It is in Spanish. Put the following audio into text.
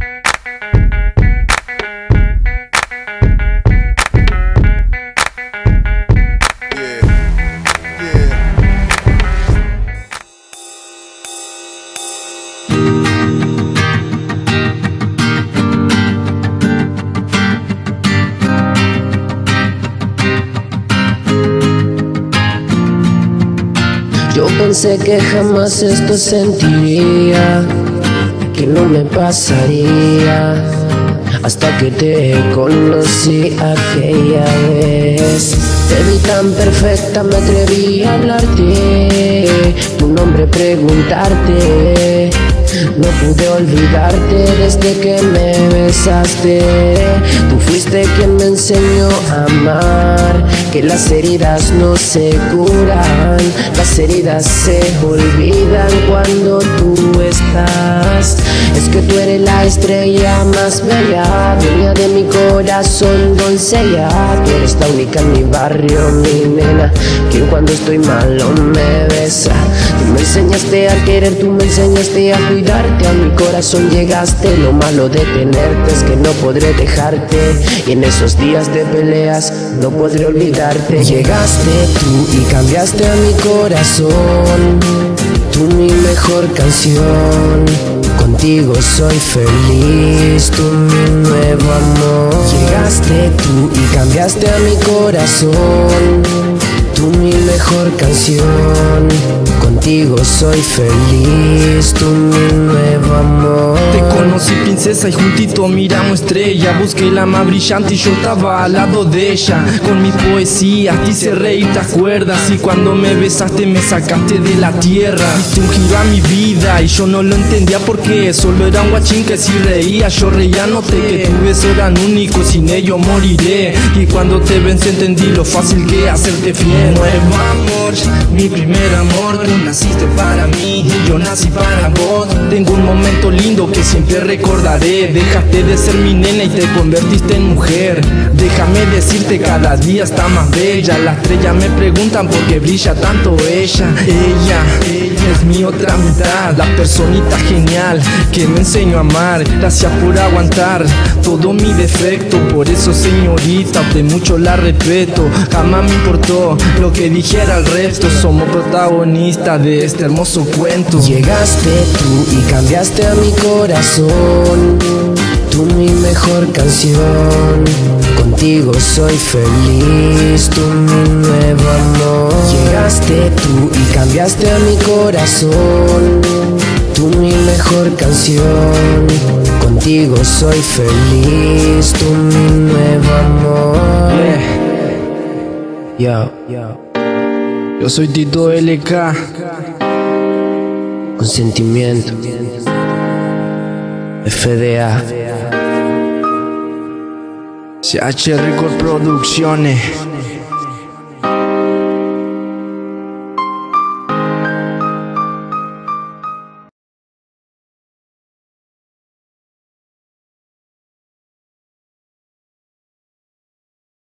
Yo pensé que jamás esto sentiría, que no me pasaría, hasta que te conocí aquella vez. Te vi tan perfecta, me atreví a hablarte, tu nombre preguntarte. No pude olvidarte desde que me besaste. Tú fuiste quien me enseñó a amar, que las heridas no se curan, las heridas se olvidan cuando tú estás. Es que tú eres la estrella más bella, dueña de mi corazón, doncella. Tú eres la única en mi barrio, mi nena, quien cuando estoy malo me besa. Tú me enseñaste a querer, tú me enseñaste a cuidarte, a mi corazón llegaste. Lo malo de tenerte es que no podré dejarte, y en esos días de peleas no podré olvidarte. Llegaste tú y cambiaste a mi corazón, tú mi mejor canción. Contigo soy feliz, tú mi nuevo amor. Llegaste tú y cambiaste a mi corazón, tú mi mejor canción. Contigo soy feliz, tú mi nuevo amor. Te conocí princesa y juntito miramos estrella. Busqué la más brillante y yo estaba al lado de ella. Con mis poesías te hice reír, ¿te acuerdas? Y cuando me besaste me sacaste de la tierra. Diste un giro a mi vida y yo no lo entendía porque solo era un guachín que si reía yo reía. Noté que tus besos eran únicos, sin ellos moriré. Y cuando te vencí entendí lo fácil que es hacerte fiel. Nuevo amor, mi primer amor. Tú naciste para mí y yo nací para vos. Tengo un momento lindo que siempre recordaré. Dejaste de ser mi nena y te convertiste en mujer. Déjame decirte, cada día está más bella. Las estrellas me preguntan por qué brilla tanto ella. Ella es mi otra mitad, la personita genial que me enseñó a amar. Gracias por aguantar todo mi defecto. Por eso, señorita, usted mucho la respeto. Jamás me importó lo que dijera el resto. Somos protagonistas de este hermoso cuento. Llegaste tú y cambiaste a mi corazón, tú mi mejor canción. Contigo soy feliz, tú mi nuevo amor. Llegaste tú y cambiaste a mi corazón, tú mi mejor canción. Contigo soy feliz, tú mi nuevo amor. Yo soy Tito LK. Con sentimiento, FDA. CH Record Producciones.